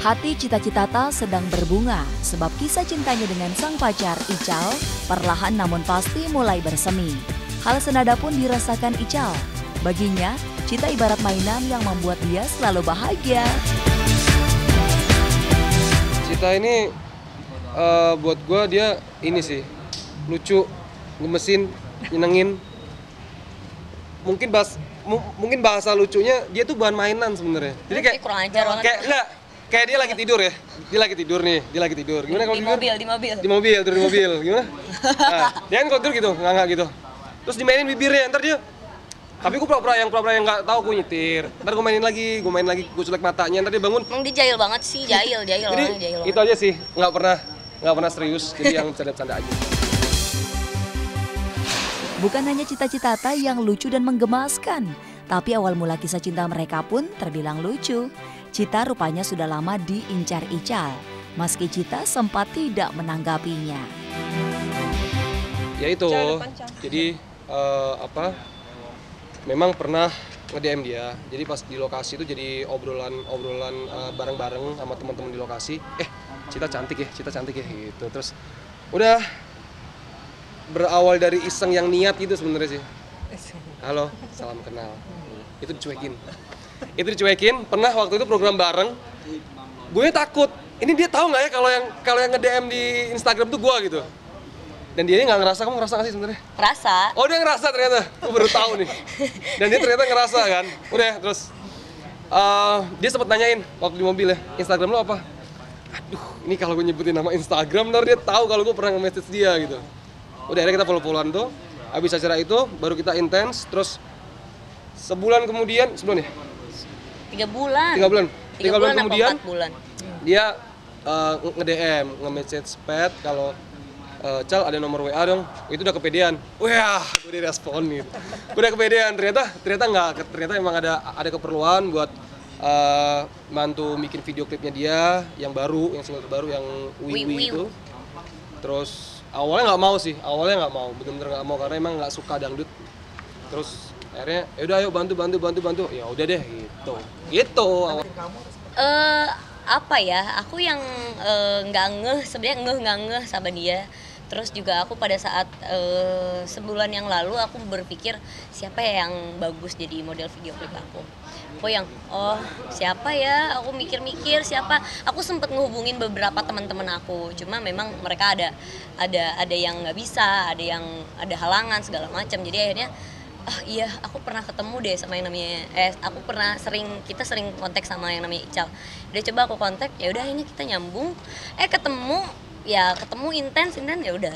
Hati Cita-Citata sedang berbunga sebab kisah cintanya dengan sang pacar Ical perlahan namun pasti mulai bersemi. Hal senada pun dirasakan Ical. Baginya, Cita ibarat mainan yang membuat dia selalu bahagia. Cita ini buat gue dia ini sih, lucu, gemesin, nyenengin. Mungkin bahasa lucunya dia tuh bukan mainan sebenarnya. Jadi kayak kurang ajar banget. Kayak dia lagi tidur ya. Dia lagi tidur nih, dia lagi tidur. Gimana kalau tidur? Di mobil, tidur di mobil. Gimana? Nah, dia kan kalau tidur gitu, nganga gitu. Terus dimainin bibirnya, ntar dia. Tapi gue pura-pura yang nggak tahu gue nyetir. Ntar gue main lagi, gue culik matanya, ntar dia bangun. Emang dia jahil banget sih, jahil Jadi jahil itu aja sih, nggak pernah serius, jadi yang bercanda-bercanda aja. Bukan hanya Cita-Citata yang lucu dan menggemaskan, tapi awal mula kisah cinta mereka pun terbilang lucu. Cita rupanya sudah lama diincar Ical, meski Cita sempat tidak menanggapinya. Ya itu, jadi memang pernah nge-DM dia. Jadi pas di lokasi itu jadi obrolan bareng-bareng sama teman-teman di lokasi. Cita cantik ya gitu. Terus udah berawal dari iseng yang niat gitu sebenarnya sih. Halo, salam kenal. Itu dicuekin. Pernah waktu itu program bareng. Gue takut. Ini dia tahu nggak ya kalau yang nge-DM di Instagram tuh gue gitu. Dan dia nggak ngerasa, kamu ngerasa nggak sih sebenarnya? Ngerasa. Oh dia ngerasa ternyata, gue baru tahu nih. Dan dia ternyata ngerasa kan. Udah terus dia sempat nanyain waktu di mobil ya, Instagram lo apa? Aduh, ini kalau gue nyebutin nama Instagram, ntar dia tahu kalau gue pernah nge-message dia gitu. Udah akhirnya kita follow-followan tuh. Habis acara itu baru kita intens, terus sebulan kemudian, sebulan ya? 3 bulan. 3 bulan kemudian 4 bulan. Dia nge-DM, nge-message pet kalau Cal ada nomor WA dong, itu udah kepedean. Wah, gue direspon gitu. Udah kepedean, ternyata nggak, ternyata emang ada keperluan buat bantu bikin video klipnya dia yang baru, yang single terbaru yang Wiwi itu. Terus awalnya nggak mau, bener-bener nggak mau karena emang nggak suka dangdut. Terus akhirnya ya udah ayo bantu. Ya udah deh gitu. Apa ya, aku yang sebenarnya nggak ngeh sama dia. Terus juga aku pada saat sebulan yang lalu aku berpikir siapa ya yang bagus jadi model video klip aku. Siapa ya, aku mikir siapa. Aku sempat ngehubungin beberapa teman-teman aku, cuma memang mereka ada yang nggak bisa, ada halangan segala macam. Jadi akhirnya iya, aku pernah ketemu deh sama yang namanya kita sering kontak sama yang namanya Ical. Udah coba aku kontak, ya udah ini kita nyambung. Ketemu intens ya udah.